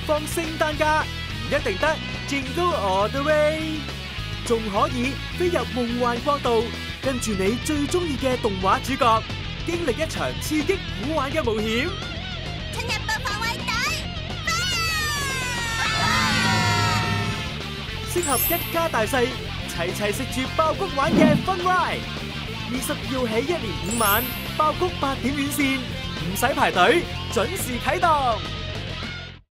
放聖誕假，唔一定得 Jingle All the Way， 仲可以飛入夢幻國度，跟住你最中意嘅動畫主角，經歷一場刺激好玩嘅冒險。 親日播放衛隊， 適合一家大細齊齊食住爆谷玩嘅 Fun Ride。22號起1連5晚，爆谷8點院線，唔使排隊，準時啟動。